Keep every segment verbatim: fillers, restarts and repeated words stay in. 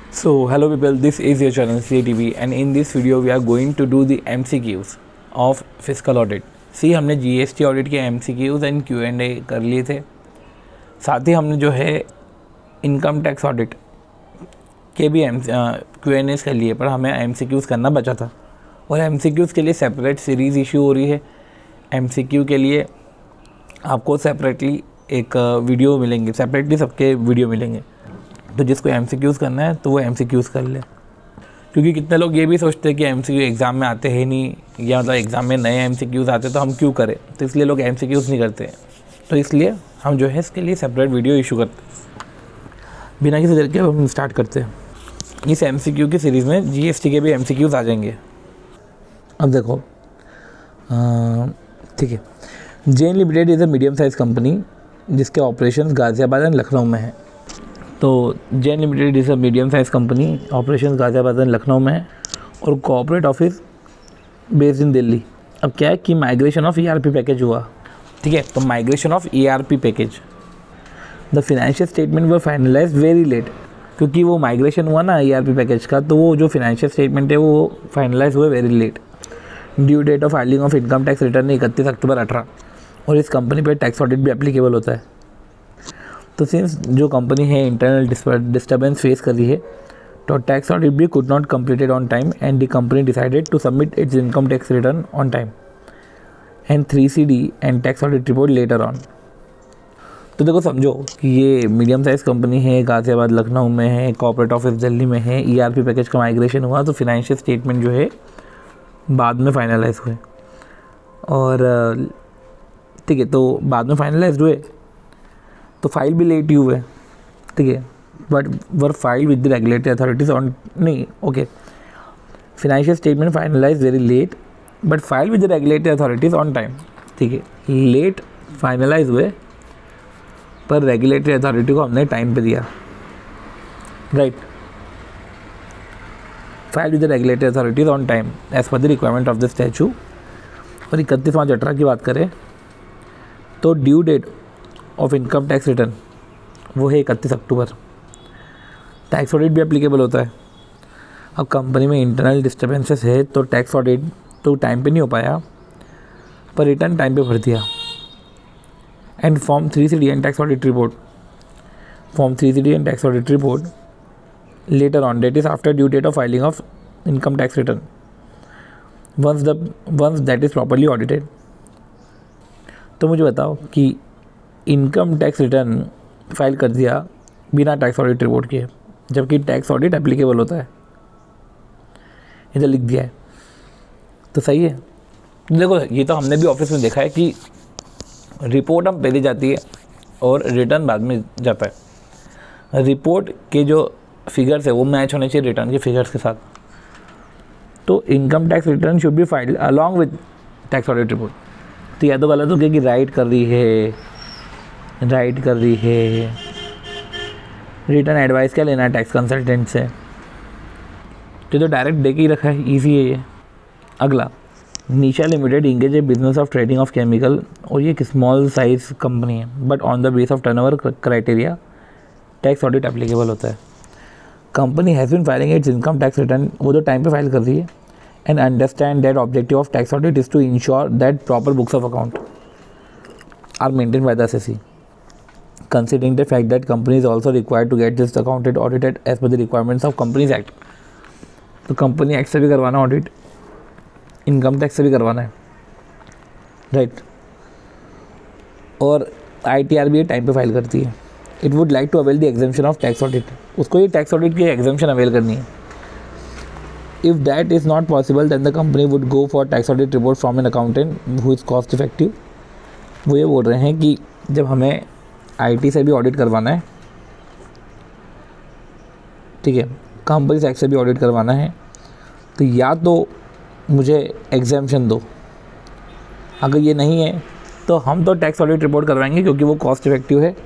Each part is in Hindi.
So hello people, this is your channel C A T V and in this video we are going to do the M C Qs of fiscal audit. See, हमने G S T audit के M C Qs and Q and A कर लिए थे, साथ ही हमने जो है इनकम टैक्स ऑडिट के भी एम क्यू एन एस कर लिए, पर हमें एम सी क्यूज़ करना बचा था और एम सी क्यूज़ के लिए सेपरेट सीरीज़ इशू हो रही है। एम सी क्यू के लिए आपको सेपरेटली एक वीडियो मिलेंगे, सेपरेटली सबके वीडियो मिलेंगे, तो जिसको एम सी क्यूज़ करना है तो वो एम सी क्यूज़ कर ले। क्योंकि कितने लोग ये भी सोचते हैं कि एम सी क्यू एग्ज़ाम में आते हैं नहीं, या मतलब एग्ज़ाम में नए एम सी क्यूज़ आते तो हम क्यों करें, तो इसलिए लोग एम सी क्यूज़ नहीं करते। तो इसलिए हम जो है इसके लिए सेपरेट वीडियो इशू करते हैं। बिना किसी तरीके हम स्टार्ट करते हैं। इस एम सी क्यू की सीरीज़ में जी एस टी के भी एम सी क्यूज़ आ जाएंगे। अब देखो, ठीक है, Jain limited is a medium size company जिसके ऑपरेशंस गाज़ियाबाद एंड लखनऊ में है। तो Jain limited is a medium size company, operations Ghaziabad and Lucknow में है और corporate office based in Delhi. अब क्या है कि migration of E R P package हुआ, ठीक है, तो migration of E R P package, the financial statement were finalise very late, क्योंकि वो माइग्रेशन हुआ ना ई आर पी पैकेज का, तो वो जो फाइनेंशियल स्टेटमेंट है वो फाइनलाइज हुए very late. Due date of filing of income tax return इकतीस अक्टूबर अठारह, और इस कंपनी पर टैक्स ऑडिट भी एप्लीकेबल होता है। तो सिंस जो कंपनी है इंटरनल डिस्टर्बेंस फेस कर रही है, तो टैक्स ऑडिट भी could not completed on time and the company decided to submit its income tax return on time and three C D and tax audit report later on. तो देखो, समझो कि ये मीडियम साइज़ कंपनी है, गाज़ियाबाद लखनऊ में है, कॉर्पोरेट ऑफिस दिल्ली में है, ई आर पी पैकेज का माइग्रेशन हुआ, तो फिनेंशियल स्टेटमेंट जो है बाद में फाइनलाइज हुए, और ठीक है, तो बाद में फाइनलाइज हुए तो फाइल भी लेट ही हुए, ठीक है, but were file with the regulatory authorities on, नहीं okay, financial statement finalise very late but file with the regulatory authorities on time, ठीक है, लेट फाइनलाइज हुए पर रेगुलेटरी अथॉरिटी को हमने टाइम पे दिया, right, file with the regulatory authorities on time as per the requirement of the statute. और इकतीस पाँच अठारह की बात करें तो due date of income tax return वो है इकतीस अक्टूबर। टैक्स ऑडिट भी एप्लीकेबल होता है। अब कंपनी में इंटरनल डिस्टर्बेंसेस है तो टैक्स ऑडिट तो टाइम पे नहीं हो पाया, पर रिटर्न टाइम पे भर दिया। And form three C D and tax audit report, form three C D and tax audit report later on, date is after due date of filing of income tax return once the once that is properly audited. तो मुझे बताओ कि इनकम टैक्स रिटर्न फाइल कर दिया बिना टैक्स ऑडिट रिपोर्ट के, जबकि टैक्स ऑडिट एप्लीकेबल होता है, इधर लिख दिया है, तो सही है। देखो, ये तो हमने भी ऑफिस में देखा है कि रिपोर्ट हम पहले जाती है और रिटर्न बाद में जाता है। रिपोर्ट के जो फिगर्स है वो मैच होने चाहिए रिटर्न के फिगर्स के साथ। तो income tax return should be filed along with tax audit report. तो या तो गलत हो गया कि राइट कर रही है राइट कर रही है रिटर्न एडवाइस क्या लेना है टैक्स कंसल्टेंट से, तो, तो डायरेक्ट दे के ही रखा है, इजी है ये। अगला, Nisha limited engage a business of trading of chemical, और ये एक स्मॉल साइज कंपनी है, but on the base of turnover criteria tax audit applicable होता है। Company has been filing its income tax return, वो तो टाइम पे फाइल कर रही है, and understand that objective of tax audit is to ensure that proper books of account are maintain by the S S C, considering the fact that company is also required to get this accounted audited as per the requirements of Companies Act। तो कंपनी एक्ट से भी करवाना ऑडिट, इनकम टैक्स से भी करवाना है, राइट, और आई टी आर भी टाइम पे फाइल करती है। It would like to avail the exemption of tax audit, उसको ये टैक्स ऑडिट की एग्जाम्पशन अवेल करनी है। If that is not possible then the company would go for tax audit report from an accountant who is cost effective. वो ये बोल रहे हैं कि जब हमें आईटी से भी ऑडिट करवाना है, ठीक है, कंपनीज एक्ट से भी ऑडिट करवाना है, तो या तो मुझे एग्जाम्पशन दो, अगर ये नहीं है तो हम तो टैक्स ऑडिट रिपोर्ट करवाएंगे क्योंकि वो कॉस्ट इफेक्टिव है।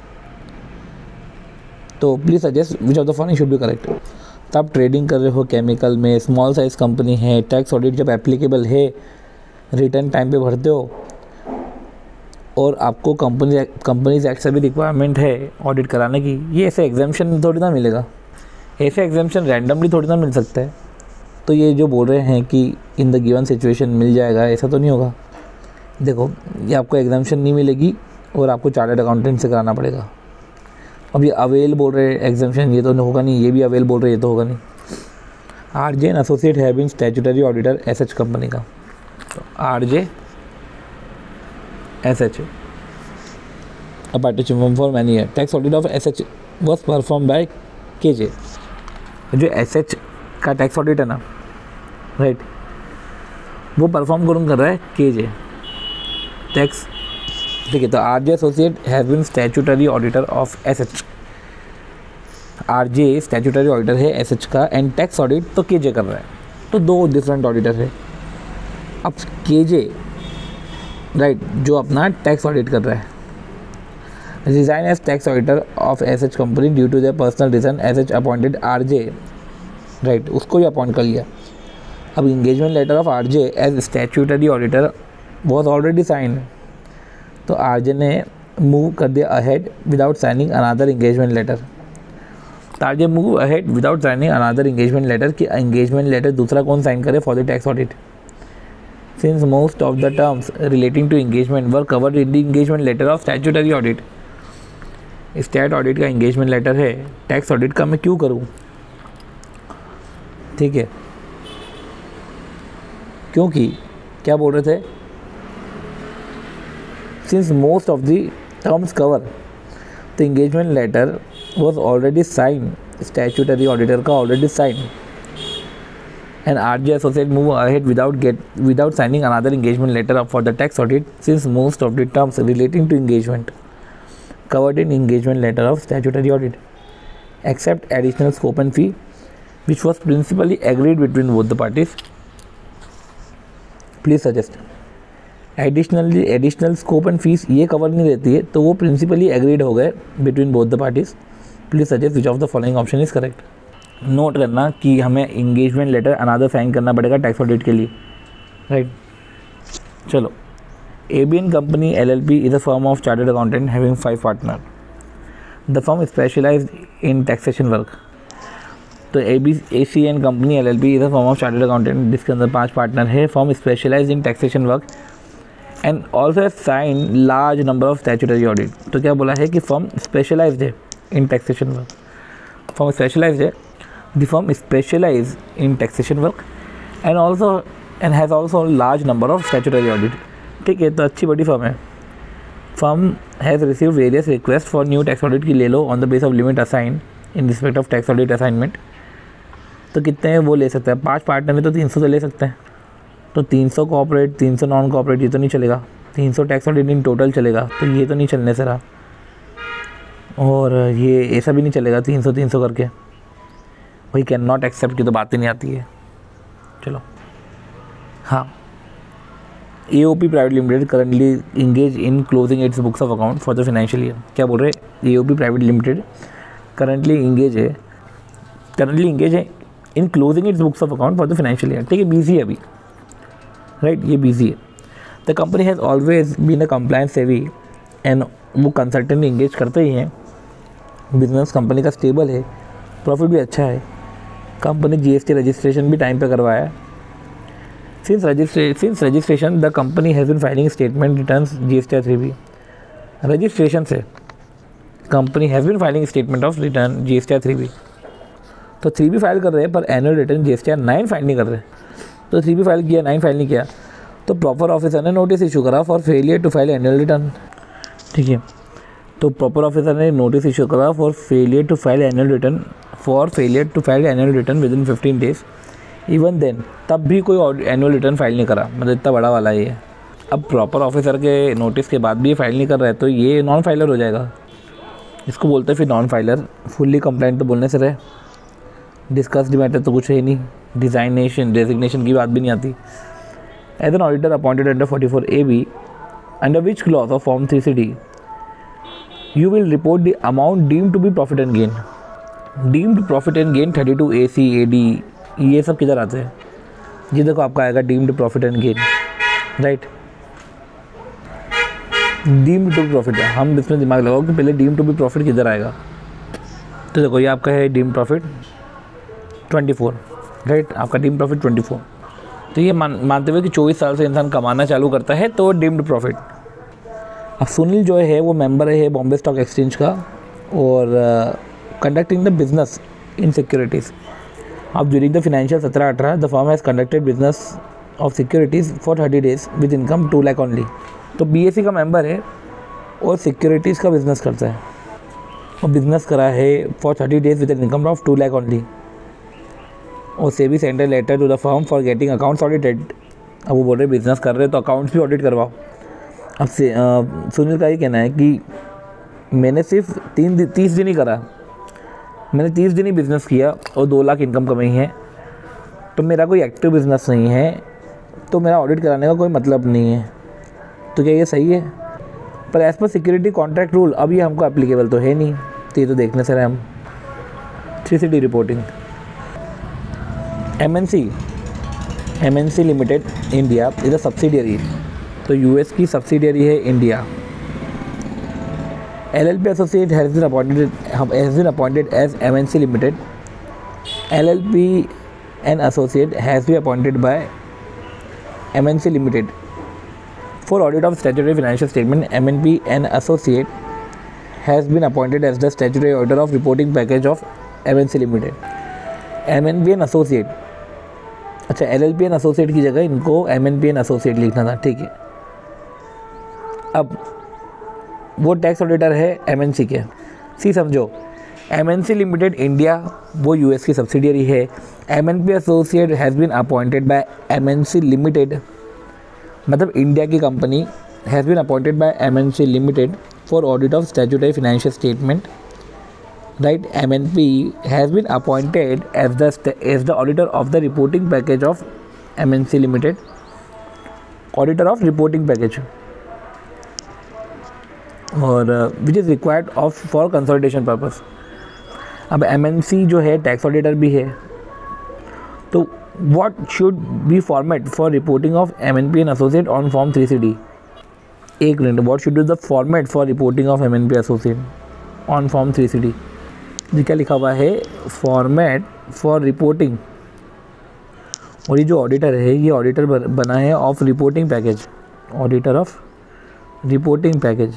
तो please suggest which of the following should be correct. तो आप ट्रेडिंग कर रहे हो केमिकल में, स्मॉल साइज़ कंपनी है, टैक्स ऑडिट जब एप्लीकेबल है, रिटर्न टाइम पे भरते हो, और आपको कंपनी कंपनीज एक्ट से भी रिक्वायरमेंट है ऑडिट कराने की, ये ऐसे एग्जाम्पशन थोड़ी ना मिलेगा। ऐसे एग्जाम्पशन रैंडमली थोड़ी ना मिल सकता है, तो ये जो बोल रहे हैं कि इन द गिवन सिचुएशन मिल जाएगा, ऐसा तो नहीं होगा। देखो ये आपको एग्जाम्पशन नहीं मिलेगी और आपको चार्टर्ड अकाउंटेंट से कराना पड़ेगा। अब ये अवेल बोल रहे हैं एग्जाम्पशन, ये तो होगा नहीं, ये भी अवेल बोल रहे हैं, ये तो होगा नहीं। R J and associate have been statutory auditor S H company का, तो R J S H a participant for many years. Tax audit of S H was performed by K J. जो एस एच का टैक्स ऑडिट है ना, राइट, वो परफॉर्म कौन कर रहा है? के जे टैक्स, ठीक है। तो R J associate has been statutory auditor of S H. R J statutory auditor है एस एच का, एंड टैक्स ऑडिट तो के जे कर रहा है, तो दो डिफरेंट ऑडिटर है। अब के जे, राइट, जो अपना टैक्स ऑडिट कर रहा है, resign as tax auditor of S H company due to their personal reason, S H appointed R J, right, उसको भी अपॉइंट कर लिया। अब engagement letter of R J as statutory auditor was already signed, तो आर जे ने मूव कर दिया ahead without signing another engagement letter. तो R J move ahead without signing another engagement letter, कि इंगेजमेंट लेटर दूसरा कौन साइन करे for the tax audit. Since most of the terms relating to engagement were covered in the engagement letter of statutory audit, stat audit का इंगेजमेंट लेटर है, टैक्स ऑडिट का मैं क्यों करूं? ठीक है, क्योंकि क्या बोल रहे थे, since most of the terms cover the engagement letter was already sign, statutory auditor का already sign, and R J associate move ahead without get without signing another engagement letter for the tax audit, since most of the terms relating to engagement covered in engagement letter of statutory audit, except additional scope and fee, which was principally agreed between both the parties. Please suggest. Additionally, additional scope and fees ये cover नहीं रहती है, तो वो principally agreed हो गए between both the parties. Please suggest which of the following option is correct. Note करना कि हमें engagement letter another sign करना पड़ेगा tax audit के लिए, right? चलो, A B N Company L L P is a firm of chartered accountant having five partners. The firm is specialized in taxation work. तो A B C N Company L L P is a firm of chartered accountant जिसके अंदर पांच पार्टनर है। Firm is specialized in taxation work and also has signed large number of statutory audit. तो क्या बोला है कि firm specialized है in taxation work. Firm specialized है, the firm is specialized in taxation work and also and has also large number of statutory audit. ठीक है, तो अच्छी बड़ी फर्म है। Firm has receive various request for new tax audit की ले लो on the base of limit assign in respect of tax audit assignment. तो कितने हैं वो ले सकते हैं, पांच पार्टनर में तो तीन सौ तो ले सकते हैं। तो तीन सौ कॉर्पोरेट, तीन सौ नॉन कॉर्पोरेट, ये तो नहीं चलेगा। तीन सौ टैक्स ऑडिट इन टोटल चलेगा, तो ये तो नहीं चलने से रहा, और ये ऐसा भी नहीं चलेगा तीन सौ तीन सौ करके, वही कैन नॉट एक्सेप्ट की तो बात ही नहीं आती है। चलो, हाँ, A O P private limited currently engage in closing its books of account for the financial year. क्या बोल रहे हैं, A O P private limited currently engage है करंटली इंगेज है in closing its books of account for the financial year. ठीक है, बिजी है अभी, राइट, ये बिजी है। The company has always been a compliance savvy and वो कंसल्टेंट इंगेज करते ही हैं। बिजनेस कंपनी का स्टेबल है, प्रॉफिट भी अच्छा है, company G S T registration भी टाइम पे करवाया है। Since, registra since registration, the company has been filing statement returns G S T three B. Registration से company has been filing statement of return G S T three B. तो थ्री बी फाइल कर रहे हैं पर annual return G S T nine file नहीं कर रहे। तो थ्री बी फाइल किया, नाइन फाइल नहीं किया, तो प्रॉपर ऑफिसर ने नोटिस इशू करा for failure to file annual return. ठीक है, तो प्रॉपर ऑफिसर ने नोटिस इशू करा for failure to file annual return for failure to file annual return within fifteen days. Even then तब भी कोई एनुअल रिटर्न फाइल नहीं करा, मतलब इतना बड़ा वाला ये। अब प्रॉपर ऑफिसर के नोटिस के बाद भी ये फाइल नहीं कर रहा है, तो ये नॉन फाइलर हो जाएगा। इसको बोलते हैं फिर नॉन फाइलर। फुल्ली कंप्लेंट तो बोलने से रहे, डिस्कस्ड मैटर तो कुछ है ही नहीं, डिजाइनेशन डेजिग्नेशन की बात भी नहीं आती। As an auditor appointed under forty four A B under which clause of form three C D you will report the amount deemed to be profit and gain. Deemed profit and gain thirty two A C A D ये सब किधर आते हैं? जी देखो, आपका आएगा deemed profit and gain, right. Deemed to profit, हम इसमें दिमाग लगाओ कि पहले डीम्ड टू बी प्रॉफिट किधर आएगा। तो देखो, ये आपका है deemed profit, twenty four, right, आपका डीम्ड प्रॉफिट ट्वेंटी फोर। तो ये मान मानते हुए कि चौबीस साल से इंसान कमाना चालू करता है तो डीम्ड प्रॉफिट। अब सुनील जो है वो मेंबर है बॉम्बे स्टॉक एक्सचेंज का और conducting the business in securities. अब ड्यूरिंग द फाइनेंशियल सत्रह अठारह the firm has conducted business of securities for thirty days with income two lakh only. तो बीएससी का मेंबर है और सिक्योरिटीज़ का बिजनेस करता है और बिजनेस करा है for thirty days with an income of two lakh only. और SEBI send a letter to the firm for getting accounts audited. अब वो बोल रहे बिजनेस कर रहे तो अकाउंट्स भी ऑडिट करवाओ। अब से सुनील का ये कहना है कि मैंने सिर्फ तीन तीस दिन ही करा, मैंने तीस दिन ही बिज़नेस किया और दो लाख इनकम कमाई है, तो मेरा कोई एक्टिव बिज़नेस नहीं है, तो मेरा ऑडिट कराने का कोई मतलब नहीं है। तो क्या ये सही है? पर as per security contract rule अब ये हमको एप्लीकेबल तो है नहीं, तो ये तो देखने से रहे हम। Three C D reporting. M N C M N C limited India is a subsidiary. तो यूएस की सब्सिडियरी है India. L L P associate has been appointed has been appointed as M N C Limited. L L P and associate has been appointed by M N C Limited for audit of statutory financial statement. M N P and associate has been appointed as the statutory auditor of reporting package of M N C Limited. M N P and associate, अच्छा L L P and associate की जगह इनको M N P and associate लिखना था, ठीक है। अब वो टैक्स ऑडिटर है एमएनसी के। सी समझो, एमएनसी लिमिटेड इंडिया वो यूएस की सब्सिडियरी है। MNP associate has been appointed by MNC limited, मतलब इंडिया की company has been appointed by MNC limited for audit of statutory financial statement, right. MNP has been appointed as the as the auditor of the reporting package of MNC limited, auditor of reporting package, और which is required of for consolidation purpose. अब एमएनसी जो है टैक्स ऑडिटर भी है, तो what should be format for reporting of MNP and associate on form three C D. एक minute, what should be the format for reporting of MNP associate on form three C D. जी क्या लिखा हुआ है, फॉर्मेट फॉर रिपोर्टिंग, और ये जो ऑडिटर है ये ऑडिटर बना है of reporting package, auditor of reporting package.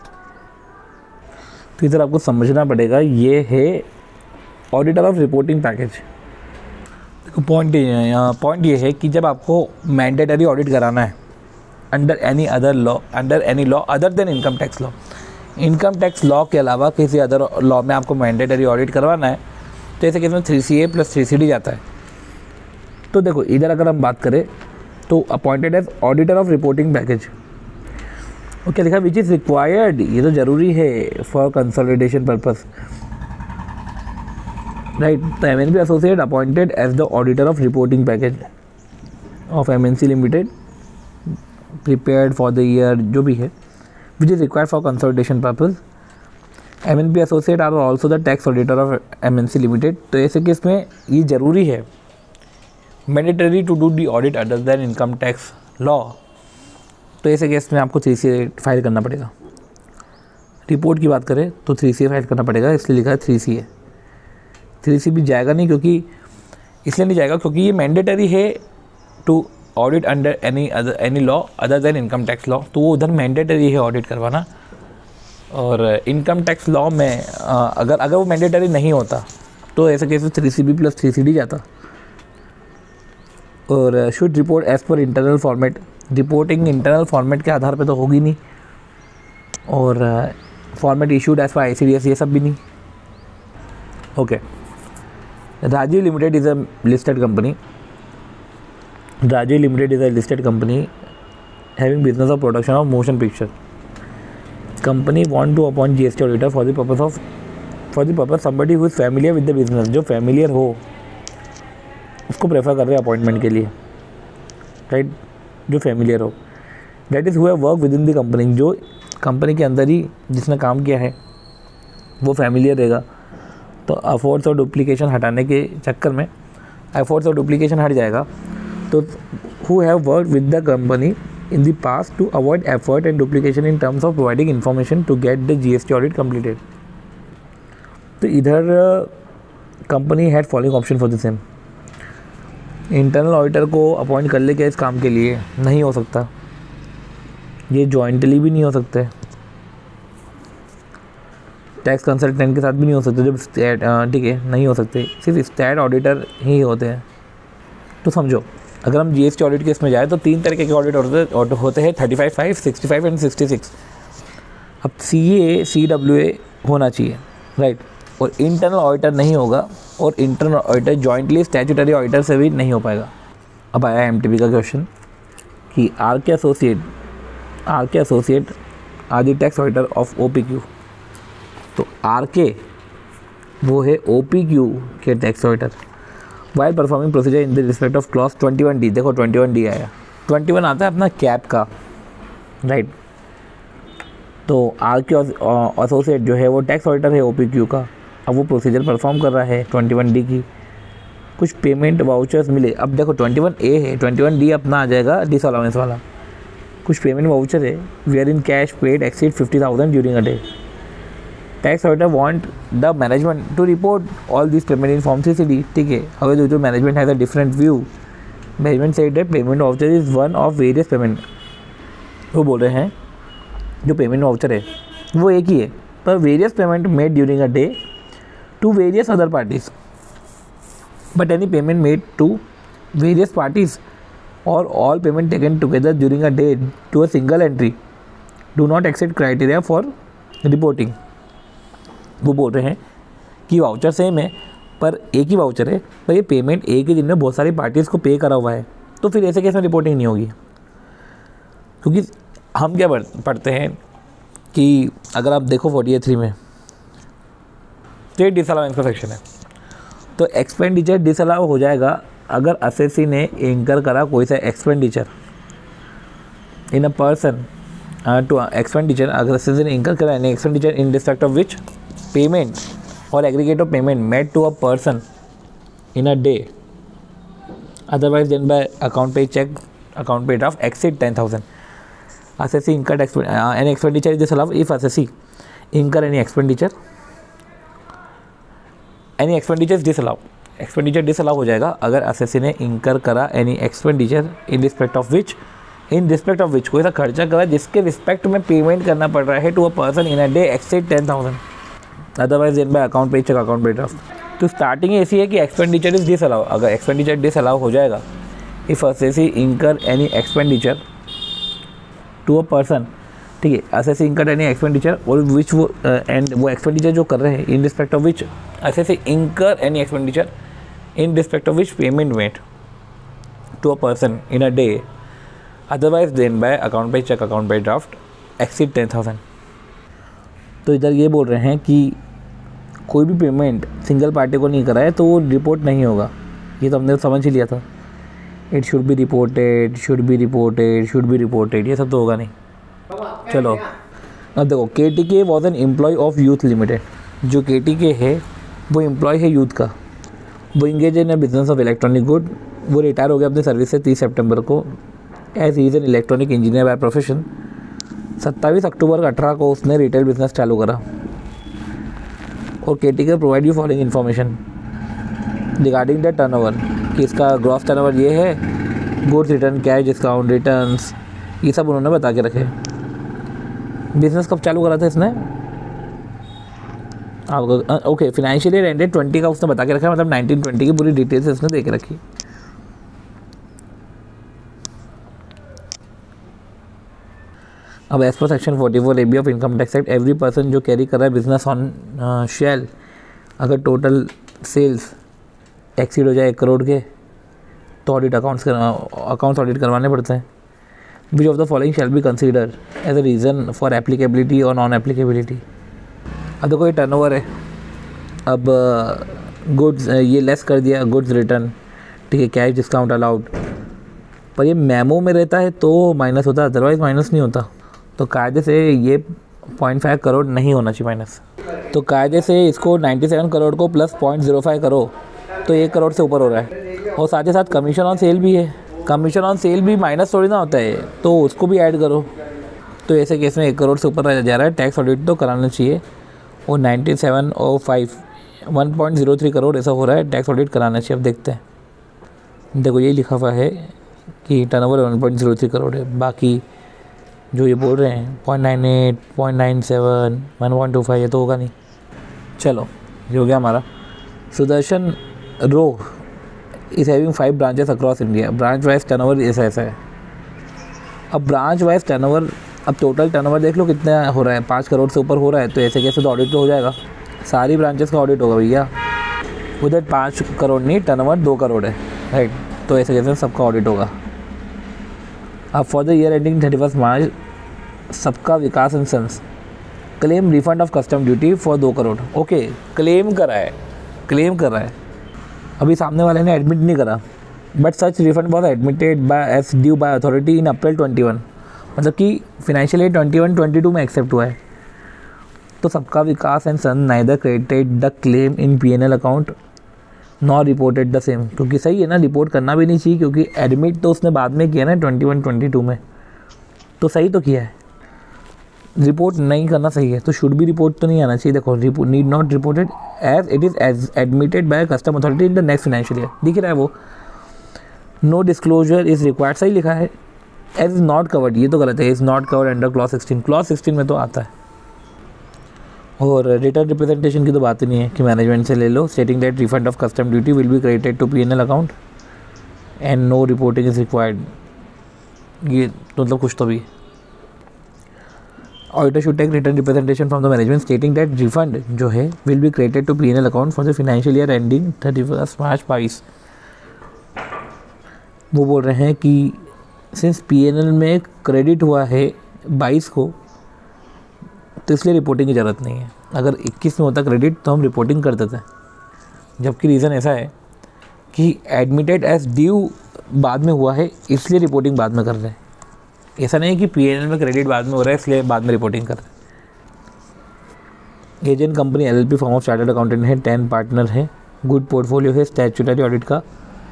तो इधर आपको समझना पड़ेगा ये है ऑडिटर ऑफ रिपोर्टिंग पैकेज। देखो पॉइंट ये है, यहाँ पॉइंट ये है कि जब आपको मैंडेटरी ऑडिट कराना है under any other law, under any law other than income tax law, income tax law के अलावा किसी अदर लॉ में आपको मैंडेटरी ऑडिट करवाना है, तो ऐसे केस में three C A plus three C D जाता है। तो देखो इधर अगर हम बात करें तो appointed as auditor of reporting package, और क्या लिखा, विच इज़ रिक्वायर्ड, ये तो ज़रूरी है फॉर कंसोलिडेशन पर्पस, राइट। तो M N P associate appointed as the auditor of reporting package of M N C limited prepared for the year जो भी है, which is required for consolidation purpose. M N P associate are also the tax auditor of M N C limited. तो ऐसे केस में ये ज़रूरी है mandatory to do the audit other than income tax law. तो ऐसे केस में आपको थ्री सी ए फाइल करना पड़ेगा। रिपोर्ट की बात करें तो थ्री सी ए फाइल करना पड़ेगा, इसलिए लिखा है थ्री सी ए। थ्री सी भी जाएगा नहीं, क्योंकि इसलिए नहीं जाएगा क्योंकि ये मैंडेटरी है to audit under any other any law other than income tax law, तो वो उधर मैंडेटरी है ऑडिट करवाना। और इनकम टैक्स लॉ में अगर अगर वो मैंडेटरी नहीं होता तो ऐसे केस में three C B plus three C D जाता। और should report as per internal format, reporting internal format के आधार पे तो होगी नहीं, और फॉर्मेट इशूड एज पर आई सी डी एस ये सब भी नहीं। Okay, Rajeev limited is a listed company. Rajeev limited is a listed company having business of production of motion picture. Company want to appoint G S T auditor for the purpose of for the purpose somebody who is familiar with the business, जो फैमिलियर हो उसको प्रेफर कर रहे हैं अपॉइंटमेंट के लिए, राइट, जो फैमिलियर हो। That is who have work within the company, जो कंपनी के अंदर ही जिसने काम किया है वो फैमिलियर रहेगा। तो अफोर्ड्स और डुप्लीकेशन हटाने के चक्कर में अफोर्ड्स और डुप्लीकेशन हट जाएगा। तो who have work with the company in the past to avoid effort and duplication in terms of providing information to get the G S T audit completed. तो इधर company had following option for the same. Internal auditor को अपॉइंट कर ले क्या इस काम के लिए? नहीं हो सकता, ये जॉइंटली भी नहीं हो सकते, टैक्स कंसल्टेंट के साथ भी नहीं हो सकते, जब स्टैट ठीक है नहीं हो सकते, सिर्फ स्टैट ऑडिटर ही होते हैं। तो समझो अगर हम जीएसटी ऑडिट के इसमें जाए तो तीन तरीके के ऑडिट होते होते हैं, thirty five five sixty five and sixty six. अब C A C W A होना चाहिए, राइट, और इंटरनल ऑडिटर नहीं होगा, और internal auditor jointly statutory auditor से भी नहीं हो पाएगा। अब आया एम टी पी का क्वेश्चन कि R K associate R K associate are the tax auditor of O P Q. तो आर के वो है ओ पी क्यू के tax auditor while performing procedure in the respect of clause twenty one D. देखो ट्वेंटी वन डी आया, ट्वेंटी वन आता है अपना कैप का, राइट। तो आर के एसोसिएट जो है वो टैक्स ऑडिटर है ओ पी क्यू का, अब वो प्रोसीजर परफॉर्म कर रहा है ट्वेंटी वन डी की। कुछ पेमेंट वाउचर्स मिले, अब देखो ट्वेंटी वन ए है, ट्वेंटी वन डी अपना आ जाएगा डिसअलाउंस वाला। कुछ पेमेंट वाउचर है wherein cash paid exceed fifty thousand during a day. Tax auditor want the management to report all this payment in form C C D. ठीक है, अगर जो जो management has a different view, management said that payment voucher is one of various payment. वो बोल रहे हैं जो पेमेंट वाउचर है वो एक ही है, पर various payment made during a day to various other parties, but any payment made to various parties और all payment taken together during a day to a single entry do not except criteria for reporting. वो बोल रहे हैं कि वाउचर सेम है पर एक ही वाउचर है, पर ये पेमेंट एक ही दिन में बहुत सारी पार्टीज़ को पे करा हुआ है, तो फिर ऐसे कैसे रिपोर्टिंग नहीं होगी? क्योंकि हम क्या पढ़ते हैं कि अगर आप देखो फोर्टी थ्री में स्टेट डिसअलाउंस का सेक्शन है, तो एक्सपेंडिचर डिसअलाउ हो जाएगा अगर असेसी ने इंकर करा कोई सा expenditure in a person to expenditure, अगर असेसी ने इंकर करा any expenditure in respect of which payment और aggregate of payment made to a person in a day, otherwise than by account payee cheque account payee draft exceed ten thousand. assessee incurred exp uh, any expenditure is disallowed if assessee incur any expenditure any expenditure is disallowed। Expenditure disallow हो जाएगा अगर असेसी ने इंकर करा any expenditure in respect of which in respect of which कोई सा खर्चा करा जिसके रिस्पेक्ट में पेमेंट करना पड़ रहा है to a person in a day exceed ten thousand, otherwise than by account payee cheque account payee draft. तो स्टार्टिंग ऐसी है कि एक्सपेंडिचर इज डिसअलाउ, अगर एक्सपेंडिचर डिसअलाउ हो जाएगा if assessee incur any expenditure to a person, ठीक है, असेसी इंकर एनी एक्सपेंडिचर और विच वो एंड वो एक्सपेंडिचर जो कर रहे हैं in respect of which assessee incur any expenditure in respect of which payment made to a person in a day, otherwise than by account payee cheque account payee draft exceed ten thousand. तो इधर ये बोल रहे हैं कि कोई भी पेमेंट सिंगल पार्टी को नहीं करा है तो वो रिपोर्ट नहीं होगा, ये तो हमने समझ ही लिया था। It should be reported should be reported should be reported ये सब तो होगा नहीं। चलो अब देखो, K T K was an employ of Youth limited. जो के टी के है वो एम्प्लॉय है यूथ का, वो engage in business of electronic good. वो रिटायर हो गया अपने सर्विस से तीस सितंबर को as he is an electronic engineer by profession. सत्ताईस अक्टूबर अठारह को उसने रिटेल बिजनेस चालू करा। और K T K provide you following information regarding the turnover कि इसका ग्रॉस टर्नओवर ये है, goods return, cash discount, returns, ये सब उन्होंने बता के रखे। बिजनेस कब चालू करा था इसने? आपको okay, financial year ended twenty का उसने बता के रखा, मतलब नाइनटीन ट्वेंटी की पूरी डिटेल्स उसने दे के रखी। अब एज पर section forty four A B of income tax act, every person जो कैरी कर रहा है बिजनेस ऑन शेल, अगर टोटल सेल्स एक्सीड हो जाए एक करोड़ के तो ऑडिट अकाउंट्स अकाउंट्स ऑडिट करवाने पड़ते हैं। Which of the following shall be consider as a reason for applicability और नॉन एप्लीकेबिलिटी। अब देखो ये टर्नओवर है, अब गुड्स ये लेस कर दिया, गुड्स रिटर्न, ठीक है, कैश डिस्काउंट अलाउड, पर ये मेमो में रहता है तो माइनस होता है, अदरवाइज माइनस नहीं होता। तो कायदे से ये पॉइंट फाइव करोड़ नहीं होना चाहिए माइनस। तो कायदे से इसको नाइन्टी सेवन करोड़ को प्लस पॉइंट ज़ीरो फाइव करो तो एक करोड़ से ऊपर हो रहा है। और साथ ही साथ कमीशन ऑन सेल भी है, कमीशन ऑन सेल भी माइनस थोड़ी ना होता है, तो उसको भी ऐड करो। तो ऐसे केस में एक करोड़ से ऊपर जा रहा है, टैक्स ऑडिट तो कराना चाहिए। और नाइन्टी सेवन और five one point zero three crore ऐसा हो रहा है, टैक्स ऑडिट कराना चाहिए। अब देखते हैं, देखो यही लिखा हुआ है कि turnover one point zero three crore है, बाकी जो ये बोल रहे हैं point nine eight, point nine seven, one point two five, ये तो होगा नहीं। चलो ये हो गया हमारा। Sudarshan Rao is having five branches across India, branch wise turnover ऐसा ऐसा है। अब ब्रांच वाइज टर्नओवर, अब टोटल टर्नओवर देख लो कितना हो रहा है, पाँच करोड़ से ऊपर हो रहा है, तो ऐसे कैसे तो ऑडिट तो हो जाएगा, सारी ब्रांचेस का ऑडिट होगा भैया। उधर पाँच करोड़ नहीं, टर्नओवर दो करोड़ है, राइट, तो ऐसे कैसे सबका ऑडिट होगा। अब for the year ending thirty first March Sabka Vikas and sons claim refund of custom duty for दो करोड़। ओके, क्लेम करा है, क्लेम कर रहा है, अभी सामने वाले ने एडमिट नहीं करा, but such refund was admitted by as due by authority in April twenty one, मतलब कि financial year twenty one twenty two में एक्सेप्ट हुआ है। तो Sabka Vikas and son neither credited the claim in P N L account not reported the same, क्योंकि सही है ना, रिपोर्ट करना भी नहीं चाहिए, क्योंकि एडमिट तो उसने बाद में किया ना ट्वेंटी वन ट्वेंटी टू में, तो सही तो किया है, रिपोर्ट नहीं करना सही है, तो शुड भी रिपोर्ट तो नहीं आना चाहिए। देखो report need not reported as it is as admitted by custom authority in the next financial year, दिख रहा है वो। नो डिस्क्लोजर इज रिक्वायर्ड, सही लिखा है, एज इज नॉट कवर्ड, ये तो गलत है, is not covered under clause sixteen, clause sixteen में तो आता है। और रिटर्न रिप्रेजेंटेशन की तो बात ही नहीं है कि मैनेजमेंट से ले लो, stating that refund of custom duty will be credited to P N L account and no reporting is required, ये मतलब कुछ तो भी। Auditor should take return representation from the management stating that refund जो है will be credited to P N L account for the financial year ending thirty first March बाईस। वो बोल रहे हैं कि सिंस पी एन एल में क्रेडिट हुआ है बाईस को, तो इसलिए रिपोर्टिंग की ज़रूरत नहीं है। अगर इक्कीस में होता क्रेडिट तो हम रिपोर्टिंग कर देते हैं, जबकि रीज़न ऐसा है कि एडमिटेड एज ड्यू बाद में हुआ है, इसलिए रिपोर्टिंग बाद में कर रहे हैं। ऐसा नहीं है कि पी एन एल में क्रेडिट बाद में हो रहा है इसलिए बाद में रिपोर्टिंग कर रहे हैं। Agent company L L P form of chartered accountant है, टेन पार्टनर है, गुड पोर्टफोलियो है स्टैट्यूटरी ऑडिट का,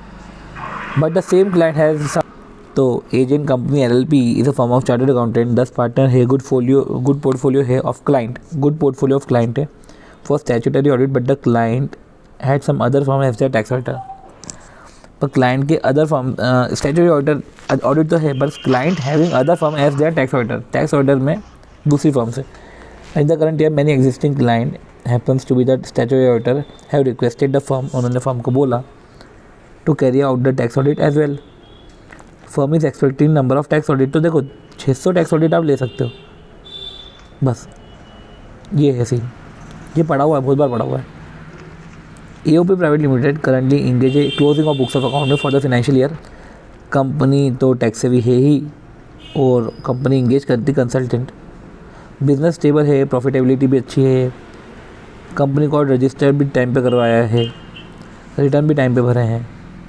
but the same client has, तो agent company L L P is a form of chartered accountant, दस पार्टनर है, गुड फोलियो गुड पोर्टफोलियो है of client, good portfolio of client है for statutory audit, but the client had some other form as the tax auditor. पर क्लाइंट के other form, statutory auditor audit तो है, but client having other form as their tax auditor, tax auditor में दूसरी फॉर्म से। In the current year many existing client happens to be the statutory auditor have requested the firm, उन्होंने फर्म को बोला to carry out the tax audit as well. Firm is expecting number of tax audit, तो देखो छः सौ टैक्स ऑडिट आप ले सकते हो, बस ये है सीन, ये पढ़ा हुआ है, बहुत बार पढ़ा हुआ है। A O P private limited currently engage a closing of books of account में for the financial year. Company तो टैक्स से भी है ही, और कंपनी इंगेज करती कंसल्टेंट, बिजनेस स्टेबल है, प्रॉफिटेबिलिटी भी अच्छी है, कंपनी को रजिस्टर भी टाइम पे करवाया है, रिटर्न भी टाइम पे भरे हैं,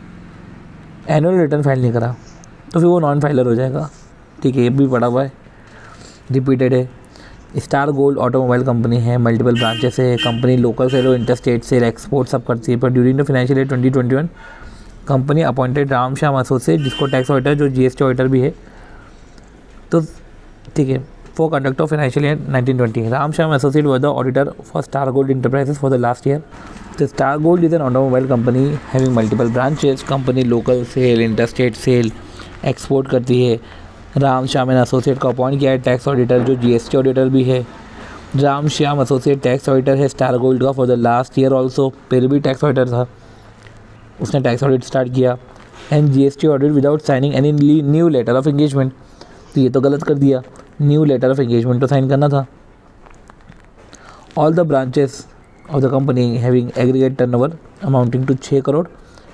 एनुअल रिटर्न फाइल नहीं करा तो फिर वो नॉन फाइलर हो जाएगा, ठीक है, ये भी पड़ा हुआ है, रिपीटेड है। स्टार गोल्ड ऑटोमोबाइल कंपनी है, मल्टीपल ब्रांचेस है, कंपनी लोकल सेल और इंटरस्टेट सेल एक्सपोर्ट सब करती है। पर during the financial year twenty twenty one company appointed Ram Shyam associate, जिसको टैक्स ऑडिटर जो जीएसटी ऑडिटर भी है, तो ठीक है, for conduct of financial year nineteen twenty. Ram Shyam associate were the auditor for Star Gold enterprises for the last year. तो Star gold is an automobile company having multiple branches, company local sale interstate sale export करती है। राम श्याम एंड एसोसिएट को अपॉइंट किया है टैक्स ऑडिटर जो जीएसटी ऑडिटर भी है। Ram Shyam associate tax auditor है स्टार गोल्ड का for the last year also, फिर भी टैक्स ऑडिटर था, उसने टैक्स ऑडिट स्टार्ट किया। And GST audit without signing any new letter of engagement, तो ये तो गलत कर दिया, न्यू लेटर ऑफ एंगेजमेंट तो साइन करना था। All the branches of the company having aggregate turnover amounting to छः करोड़,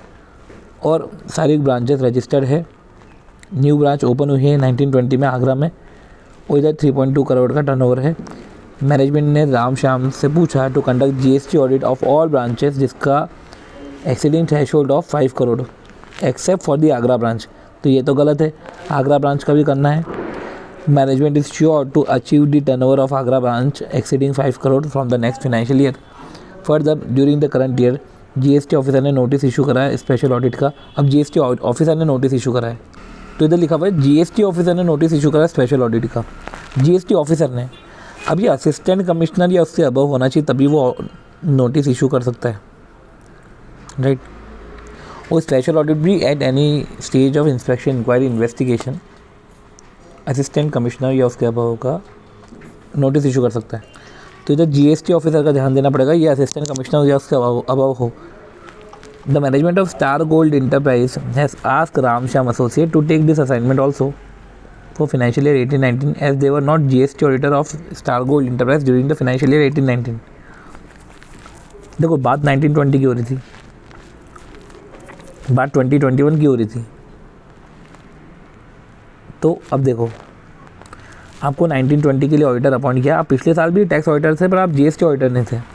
और सारी ब्रांचेस रजिस्टर्ड है। न्यू ब्रांच ओपन हुई है नाइनटीन ट्वेंटी में आगरा में, और इधर थ्री पॉइंट टू करोड़ का टर्नओवर है। मैनेजमेंट ने राम श्याम से पूछा to conduct GST audit of all branches जिसका exceeding threshold of five crore except for the Agra branch, तो ये तो गलत है, आगरा ब्रांच का भी करना है। Management is sure to achieve the turnover of Agra branch exceeding five crore from the next financial year. Further during the current year GST officer ने नोटिस इशू करा है स्पेशल ऑडिट का। अब जीएसटी ऑफिसर ने नोटिस इशू करा है, तो इधर लिखा हुआ है जीएसटी ऑफिसर ने नोटिस इशू करा स्पेशल ऑडिट का, जीएसटी ऑफिसर ने। अब ये असिस्टेंट कमिश्नर या उससे अबव होना चाहिए, तभी वो नोटिस इशू कर सकता है, राइट। वो स्पेशल ऑडिट भी at any stage of inspection, inquiry, investigation assistant commissioner या उसके अभाव का नोटिस इशू कर सकता है। तो इधर जीएसटी ऑफिसर का ध्यान देना पड़ेगा, ये असिस्टेंट कमिश्नर या उसके अभाव अभाव हो। The management of star gold enterprise has asked Ramshyam associate to take this assignment also for financial year eighteen nineteen as they were not GST auditor of star gold Enterprise during the financial year eighteen nineteen. देखो बात नाइनटीन ट्वेंटी की हो रही थी, बात ट्वेंटी ट्वेंटी वन की हो रही थी। तो अब देखो आपको नाइनटीन ट्वेंटी के लिए ऑडिटर अपॉइंट किया, आप पिछले साल भी टैक्स ऑडिटर थे पर आप जीएसटी ऑडिटर नहीं थे।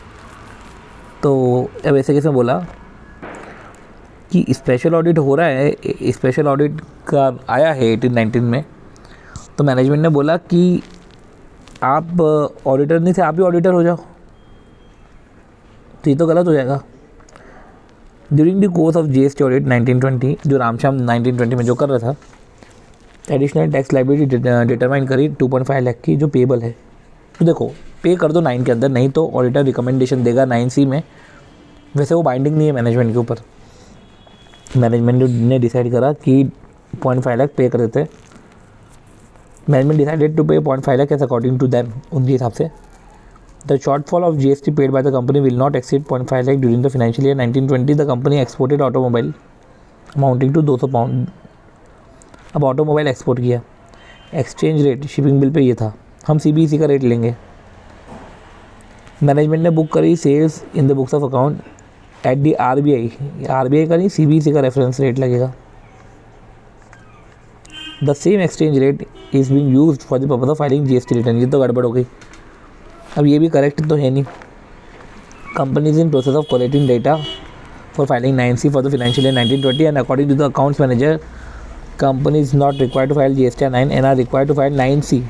तो अब ऐसे कैसे बोला कि स्पेशल ऑडिट हो रहा है, स्पेशल ऑडिट का आया है एटीन नाइनटीन में, तो मैनेजमेंट ने बोला कि आप ऑडिटर नहीं थे, आप ही ऑडिटर हो जाओ, तो ये तो गलत हो जाएगा। During the course of GST audit nineteen twenty, जो रामश्याम नाइनटीन ट्वेंटी में जो कर रहा था, एडिशनल टैक्स लाइबिलिटी डिटरमाइन करी टू पॉइंट फाइव लाख की जो पेबल है। तो देखो पे कर दो नाइन के अंदर, नहीं तो ऑडिटर रिकमेंडेशन देगा नाइन सी में। वैसे वो बाइंडिंग नहीं है मैनेजमेंट के ऊपर, मैनेजमेंट ने डिसाइड करा कि पॉइंट फाइव लाख पे कर देते हैं। Management decided to pay point five lakh as according to them, उनके हिसाब से। The shortfall of GST paid by the company will not exceed point five lakh during the financial year nineteen twenty. The company exported automobile amounting to दो सौ पाउंड। अब ऑटोमोबाइल एक्सपोर्ट किया, एक्सचेंज रेट शिपिंग बिल पे ये था, हम सीबीएसई का रेट लेंगे। मैनेजमेंट ने बुक करी sales in the books of account at the RBI, RBI का नहीं सीबीएसई का रेफरेंस रेट लगेगा। The same exchange rate is being used for the purpose of filing GST return. ये तो गड़बड़ हो गई, अब ये भी करेक्ट तो है नहीं। Companies in process of collecting data for filing nine C for the financial year nineteen twenty and according to the accounts manager company is not required to file G S T nine and are required to file nine C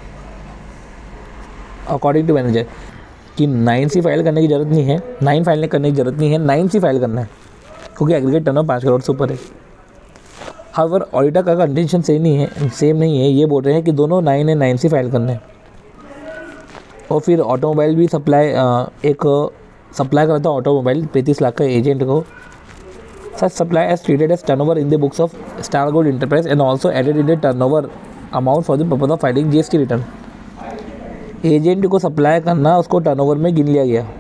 according to manager, कि नाइन सी फाइल करने की ज़रूरत नहीं है, नाइन फाइल करने की ज़रूरत नहीं है, नाइन सी फाइल करना है क्योंकि एग्रीगेट टर्नओवर पाँच करोड़ से ऊपर है। हाउएवर ऑडिटर का कंटेंशन सेम नहीं है सेम नहीं है ये बोल रहे हैं कि दोनों nine and nine C file करना है। और फिर ऑटोमोबाइल भी सप्लाई एक सप्लाई करा था ऑटोमोबाइल पैंतीस लाख का एजेंट को। Such supply as treated as turnover in the books of Star Gold Enterprise and also added in the turnover amount for the purpose of filing G S T return। Agent को सप्लाई करना उसको टर्नओवर में गिन लिया गया,